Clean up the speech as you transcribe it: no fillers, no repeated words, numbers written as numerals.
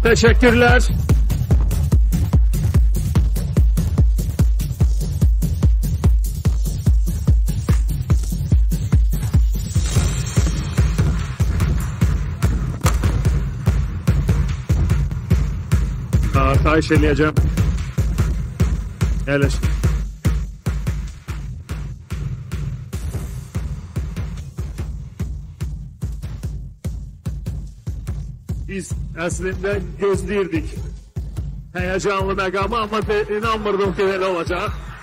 Teşekkürler. Xahiş eləyəcəm. Əyləş. Biz əslində gözləyirdik həyəcanlı məqamı, amma inanmırdım ki, elə olacaq.